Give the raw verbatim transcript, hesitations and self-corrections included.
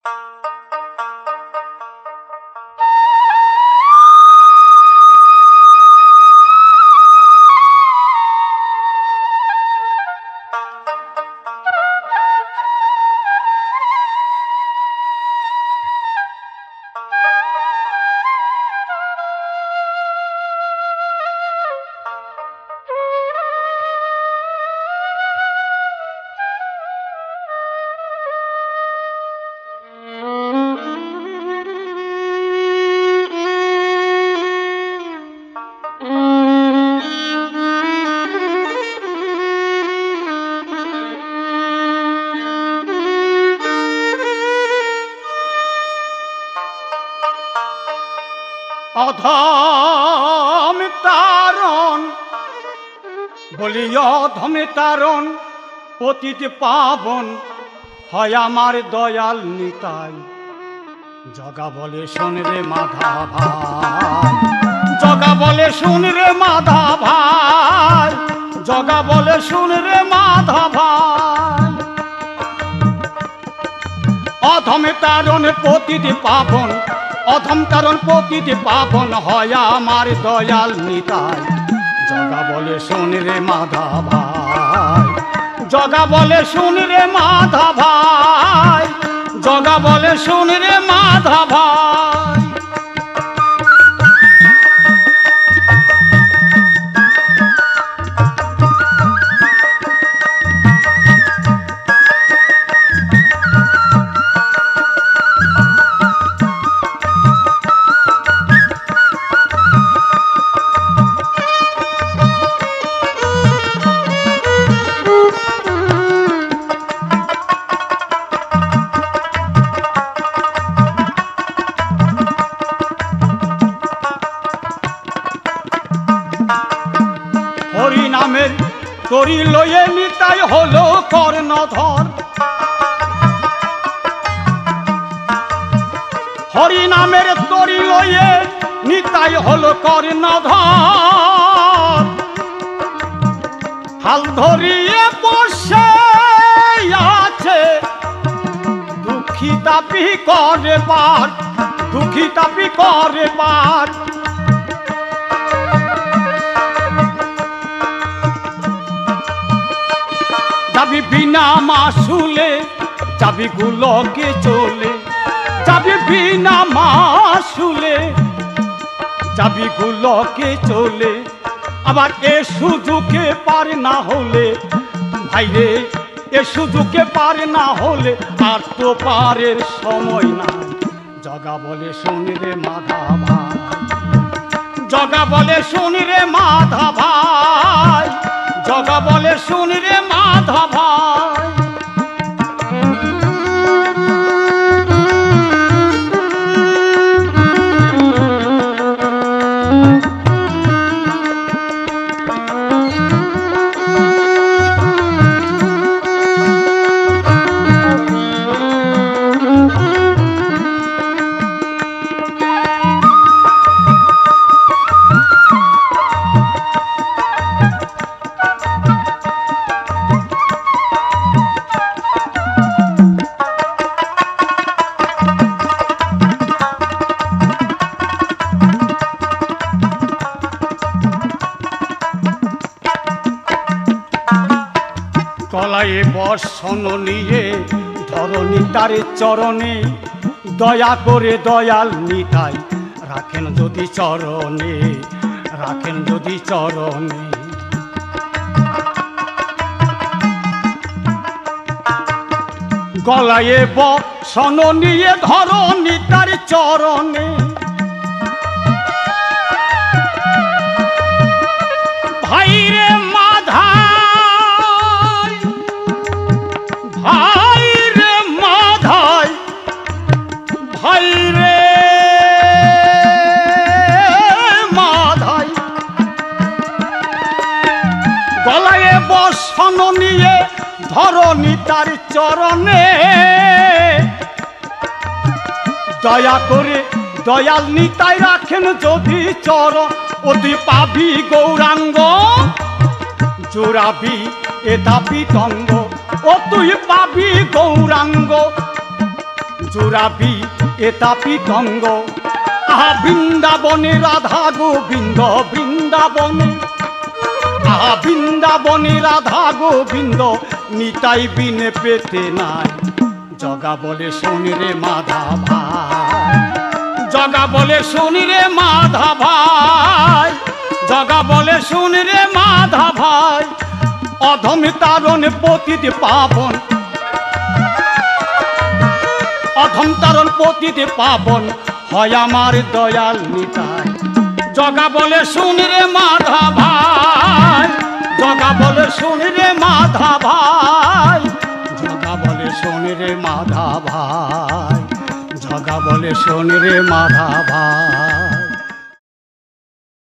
অধম তারণ বলি অধম তারণ পতিত পাবন হয় আমার দয়াল নিতাই। জগা বলে শোন রে মাধা ভাই, জগা বলে শুন রে মাধা ভাই, জগা বলে শুন রে মাধা ভাই। অধম তারণ পতিত পাবন, অধম তারণ পতিত পাবন হয় আমার দয়াল নিতাই। জগা বলে শুন রে মাধা ভাই, জগা বলে শুন রে মাধা ভাই, জগা বলে শুন রে মাধা ভাই। হরি নামের তরি লয়ে নিতাই হলো কর্ণধর, হরি নামের তরি লয়ে নিতাই হলো কর্ণধর। হাল ধরিয়ে বসে আছে দুঃখী তাপি করে পার, দুঃখী তাপি করে পার। যাবি বিনা মাসুলে যাবি গুলকে চলে, যাবি বিনা মাসুলে যাবি গুলকে চলে। আবার এ সুযোগে পার না হলে ভাইরে, এ সুযোগে পার না হলে আর তো পারের সময় নাই। জগা বলে শুন রে মাধা ভাই, জগা বলে শুন রে মাধা ভাই, জগা বলে শুন রে মাধা ভাই। গলায় বর্ষণ নিয়ে ধরণী তার চরণে, দয়া করে দয়াল নিতাই রাখেন যদি চরণে, রাখেন যদি চরণে। গলায় বর্ষণ নিয়ে ধরণী তার চরণে, ভাইরে মাধা ভাই রে মাধাই, ভাই রে মাধাই। গলায় বর্ষণ নিয়ে ধরণী তার চরণে, দয়া করে দয়াল নিতাই রাখেন যদি চরণ। অতি পাবি গৌরাঙ্গ জোড়াবি এ দাবি তঙ্গ, ও তুই পাবি গৌরাঙ্গ জুরাবি এটা পিতঙ্গ আহা বৃন্দাবনে রাধা গোবিন্দ বৃন্দাবনে আহা বৃন্দাবনে রাধা গোবিন্দ নিতাই বিনে পেতে নাই জগা বলে শোন রে মাধা ভাই জগা বলে শোন রে মাধা ভাই জগা বলে শোন রে মাধা ভাই অধম তারণ পতিত পাবন অধম তারণ পতিত পাবন হয় আমার দয়াল নিতাই জগা বলে শোন রে মাধা ভাই জগা বলে শোন রে মাধা ভাই জগা বলে শোন রে মাধা ভাই জগা বলে শোন রে মাধা ভাই।